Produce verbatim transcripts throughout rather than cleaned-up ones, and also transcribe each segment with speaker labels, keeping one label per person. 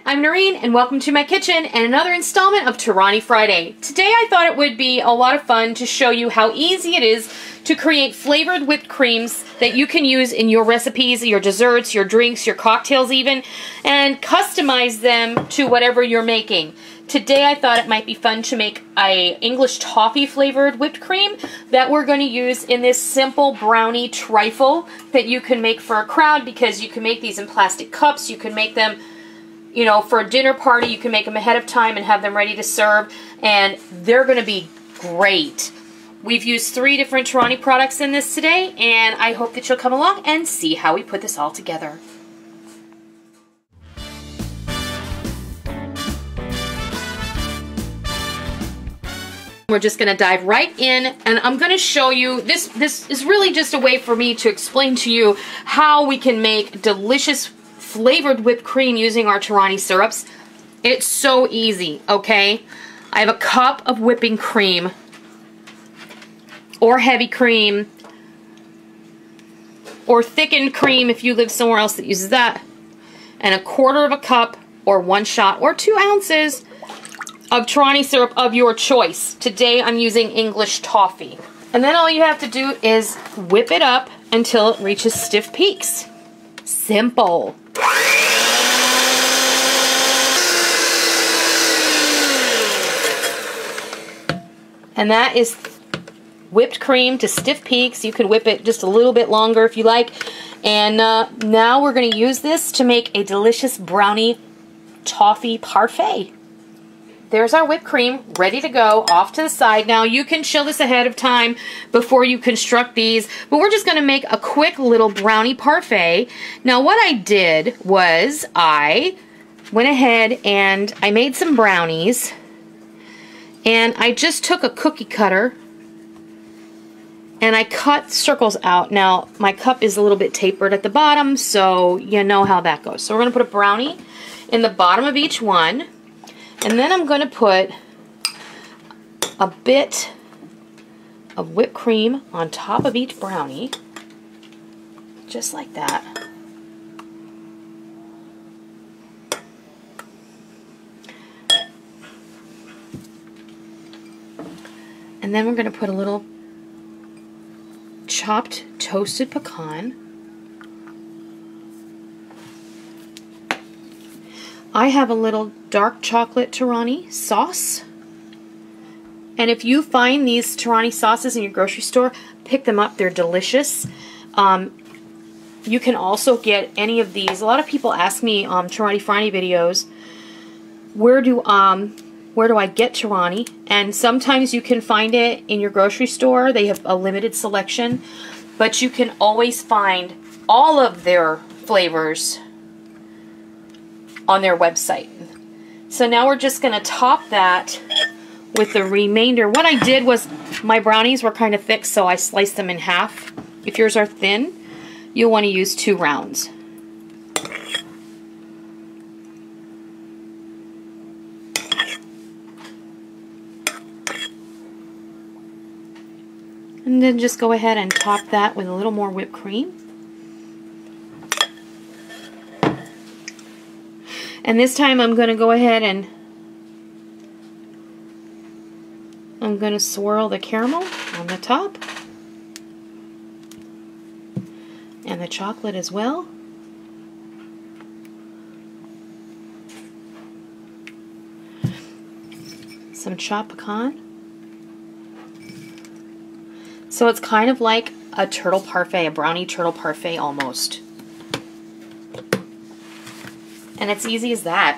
Speaker 1: I'm Noreen and welcome to my kitchen and another installment of Torani Friday. Today I thought it would be a lot of fun to show you how easy it is to create flavored whipped creams that you can use in your recipes, your desserts, your drinks, your cocktails even, and customize them to whatever you're making. Today I thought it might be fun to make a English Toffee flavored whipped cream that we're going to use in this simple brownie trifle that you can make for a crowd, because you can make these in plastic cups, you can make them, you know, for a dinner party, you can make them ahead of time and have them ready to serve, and they're going to be great. We've used three different Torani products in this today, and I hope that you'll come along and see how we put this all together. We're just going to dive right in, and I'm going to show you, this, this is really just a way for me to explain to you how we can make delicious flavored whipped cream using our Torani syrups. It's so easy, okay? I have a cup of whipping cream, or heavy cream, or thickened cream if you live somewhere else that uses that, and a quarter of a cup, or one shot, or two ounces of Torani syrup of your choice. Today I'm using English Toffee. And then all you have to do is whip it up until it reaches stiff peaks. Simple. And that is whipped cream to stiff peaks. You can whip it just a little bit longer if you like. And uh, now we're going to use this to make a delicious brownie toffee parfait. There's our whipped cream ready to go off to the side. Now you can chill this ahead of time before you construct these, but we're just going to make a quick little brownie parfait. Now what I did was I went ahead and I made some brownies, and I just took a cookie cutter and I cut circles out. Now my cup is a little bit tapered at the bottom, so you know how that goes. So we're going to put a brownie in the bottom of each one. And then I'm going to put a bit of whipped cream on top of each brownie, just like that. And then we're going to put a little chopped toasted pecan. I have a little dark chocolate Torani sauce. And if you find these Torani sauces in your grocery store, pick them up. They're delicious. Um, you can also get any of these. A lot of people ask me on um, Torani Friday videos, where do um where do I get Torani? And sometimes you can find it in your grocery store. They have a limited selection, but you can always find all of their flavors on their website. So now we're just going to top that with the remainder. What I did was, my brownies were kind of thick, so I sliced them in half. If yours are thin, you'll want to use two rounds. And then just go ahead and top that with a little more whipped cream. And this time I'm going to go ahead and I'm going to swirl the caramel on the top and the chocolate as well. Some chopped pecan. So it's kind of like a turtle parfait, a brownie turtle parfait almost. And it's easy as that.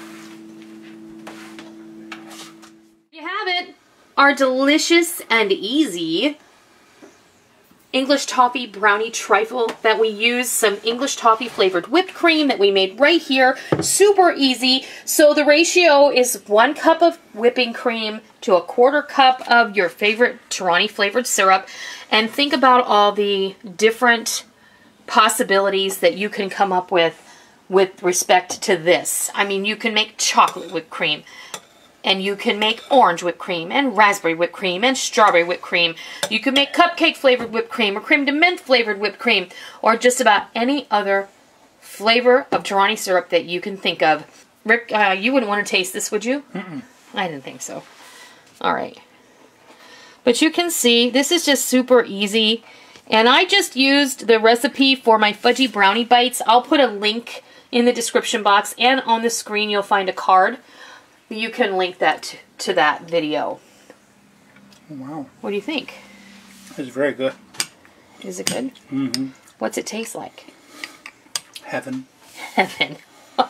Speaker 1: You have it. Our delicious and easy English Toffee brownie trifle that we use some English Toffee flavored whipped cream that we made right here. Super easy. So the ratio is one cup of whipping cream to a quarter cup of your favorite Torani flavored syrup. And think about all the different possibilities that you can come up with with respect to this. I mean, you can make chocolate whipped cream, and you can make orange whipped cream, and raspberry whipped cream, and strawberry whipped cream. You can make cupcake flavored whipped cream, or creme de menthe flavored whipped cream, or just about any other flavor of Torani syrup that you can think of. Rick, uh, you wouldn't want to taste this, would you?
Speaker 2: Mm-mm.
Speaker 1: I didn't think so. All right. But you can see, this is just super easy. And I just used the recipe for my fudgy brownie bites. I'll put a link in the description box, and on the screen you'll find a card. You can link that to, to that video.
Speaker 2: Wow.
Speaker 1: What do you think?
Speaker 2: It's very good.
Speaker 1: Is it good?
Speaker 2: Mm-hmm.
Speaker 1: What's it taste like?
Speaker 2: Heaven.
Speaker 1: Heaven.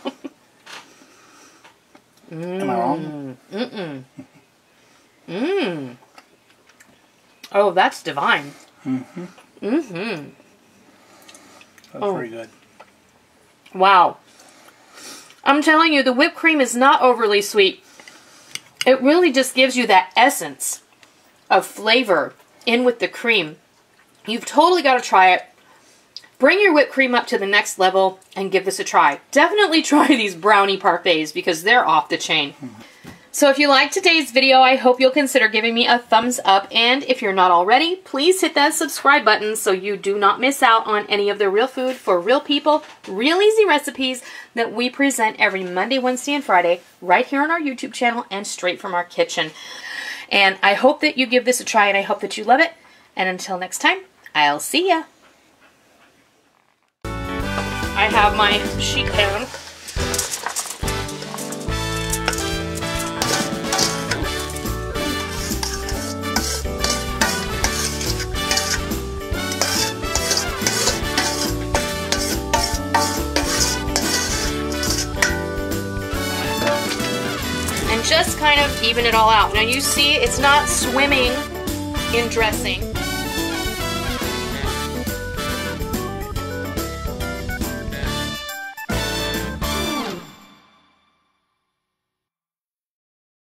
Speaker 2: Mm. Am I wrong?
Speaker 1: Mm-mm. Mmm. Oh, that's divine.
Speaker 2: Mm-hmm.
Speaker 1: Mm-hmm.
Speaker 2: That's
Speaker 1: oh.
Speaker 2: very good.
Speaker 1: Wow. I'm telling you, the whipped cream is not overly sweet. It really just gives you that essence of flavor in with the cream. You've totally got to try it. Bring your whipped cream up to the next level and give this a try. Definitely try these brownie parfaits because they're off the chain. Mm-hmm. So if you liked today's video, I hope you'll consider giving me a thumbs up. And if you're not already, please hit that subscribe button so you do not miss out on any of the real food for real people, real easy recipes that we present every Monday, Wednesday, and Friday right here on our YouTube channel and straight from our kitchen. And I hope that you give this a try, and I hope that you love it. And until next time, I'll see ya. I have my sheet pan. And just kind of even it all out. Now you see it's not swimming in dressing.